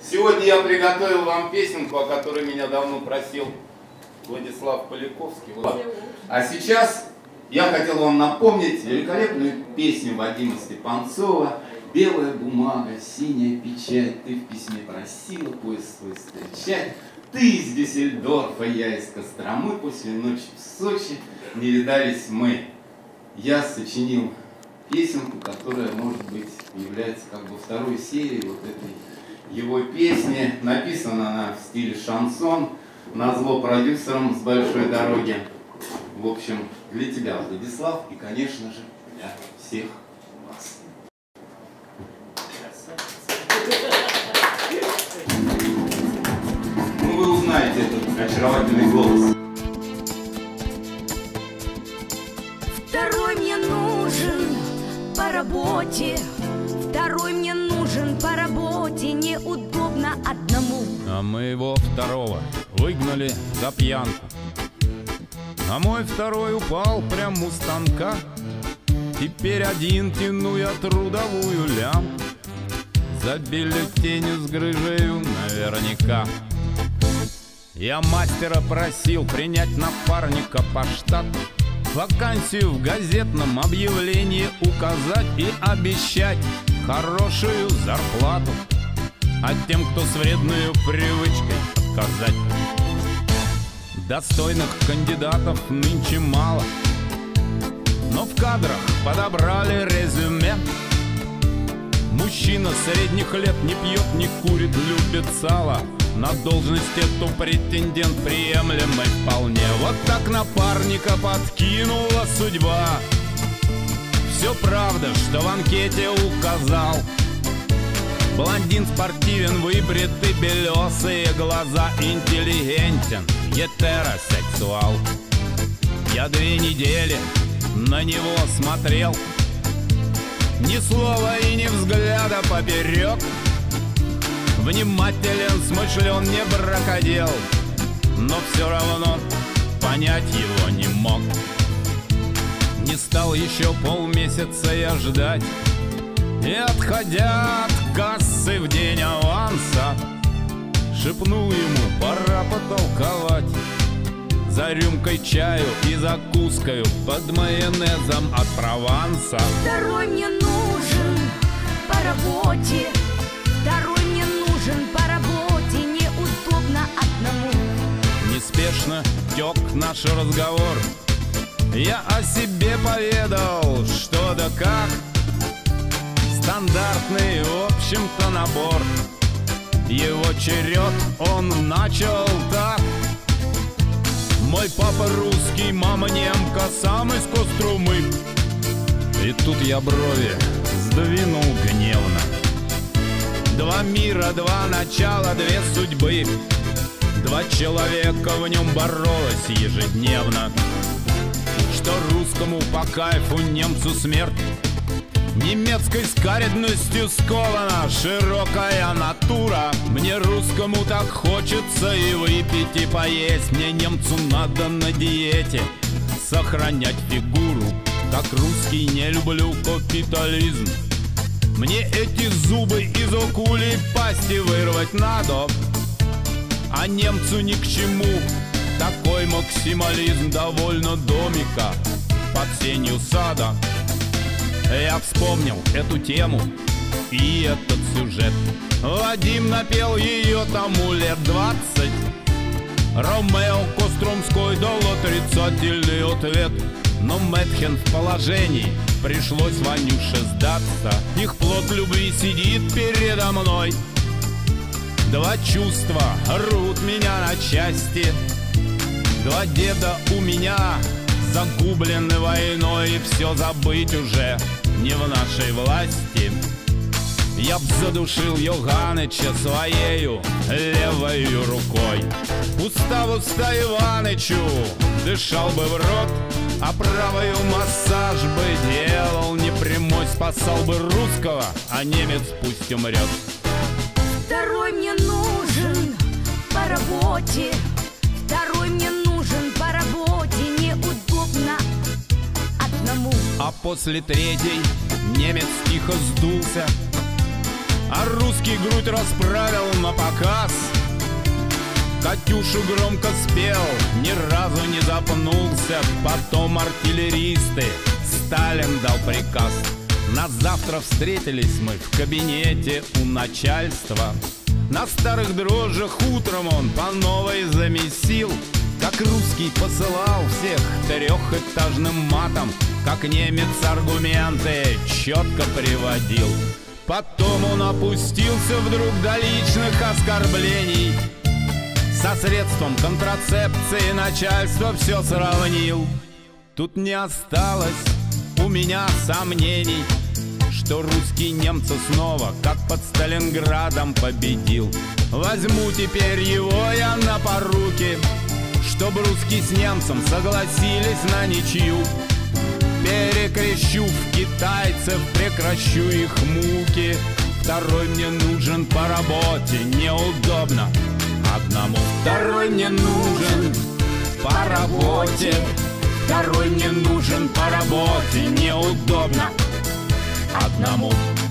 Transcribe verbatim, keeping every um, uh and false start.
Сегодня я приготовил вам песенку, о которой меня давно просил Владислав Поляковский. А сейчас я хотел вам напомнить великолепную песню Вадима Степанцова «Белая бумага, синяя печать, ты в письме просила поезд свой встречать. Ты из Дюссельдорфа, я из Костромы, после ночи в Сочи не видались мы». Я сочинил песенку, которая, может быть, является как бы второй серией вот этой его песни. Написана она в стиле шансон, назло продюсерам с большой дороги. В общем, для тебя, Владислав, и, конечно же, для всех вас. Ну, вы узнаете этот очаровательный голос. Второй мне нужен по работе, второй мне нужен по работе, неудобно одному. А мы его второго выгнали за пьянку, а мой второй упал прямо у станка. Теперь один тяну я трудовую лямку, за бюллетенью с грыжею наверняка. Я мастера просил принять напарника по штату, вакансию в газетном объявлении указать и обещать хорошую зарплату, а тем, кто с вредной привычкой, отказать. Достойных кандидатов нынче мало, но в кадрах подобрали резюме. Мужчина средних лет не пьет, не курит, любит сало. На должность эту претендент приемлемый вполне. Вот так напарника подкинула судьба. Все правда, что в анкете указал. Блондин спортивен, выбриты белесые глаза, интеллигентен, гетеросексуал. Я две недели на него смотрел, ни слова и ни взгляда поперек. Внимателен, смышлен, не бракодел, но все равно понять его не мог. Не стал еще полмесяца я ждать, и, отходя от кассы в день аванса, шепнул ему, пора потолковать. За рюмкой чаю и закускаю под майонезом от Прованса. Второй мне нужен по работе, второй мне нужен по работе, неудобно одному. Неспешно тек наш разговор, я о себе поведал, что да как. Стандартный, в общем-то, набор. Его черед, он начал так. Мой папа русский, мама немка, сам из Костромы. И тут я брови сдвинул гневно. Два мира, два начала, две судьбы. Два человека в нем боролось ежедневно. Что русскому по кайфу, немцу смерть. Немецкой скаредностью скована широкая натура. Мне русскому так хочется и выпить, и поесть. Мне немцу надо на диете сохранять фигуру. Как русский не люблю капитализм. Мне эти зубы из окулей пасти вырвать надо, а немцу ни к чему такой максимализм. Довольно домика под сенью сада. Я вспомнил эту тему и этот сюжет. Вадим напел ее тому лет двадцать. Ромео Костромской дал отрицательный ответ. Но Мэтхен в положении, пришлось Ванюше сдаться. Их плод любви сидит передо мной. Два чувства рвут меня на части. Два деда у меня загублены войной, и все забыть уже не в нашей власти. Я б задушил Йоганыча своею левою рукой. Уста в уста Иванычу дышал бы в рот, а правою массаж бы делал непрямой. Спасал бы русского, а немец пусть умрет. Второй мне нужен по работе, второй мне нужен по работе, неудобно одному. А после третьей немец тихо сдулся, а русский грудь расправил на показ. Катюшу громко спел, ни разу не запнулся. Потом артиллеристы, Сталин дал приказ. На завтра встретились мы в кабинете у начальства. На старых дрожжах утром он по новой замесил. Как русский посылал всех трехэтажным матом, как немец аргументы четко приводил. Потом он опустился вдруг до личных оскорблений. Со средством контрацепции начальство все сравнил. Тут не осталось у меня сомнений, что русский немца снова, как под Сталинградом, победил. Возьму теперь его я на поруки, чтоб русский с немцем согласились на ничью. Перекрещу в китайцев, прекращу их муки. Второй мне нужен по работе, неудобно одному. Второй мне нужен по работе, второй мне нужен по работе, неудобно одному.